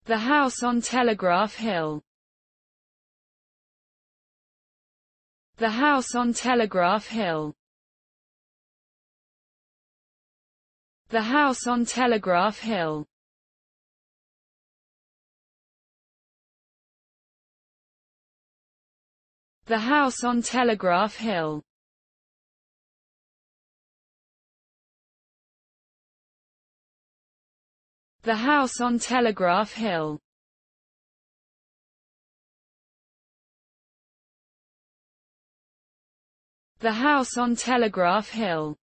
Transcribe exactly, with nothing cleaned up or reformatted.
The house on Telegraph Hill. The house on Telegraph Hill. The house on Telegraph Hill. The house on Telegraph Hill. The house on Telegraph Hill. The house on Telegraph Hill.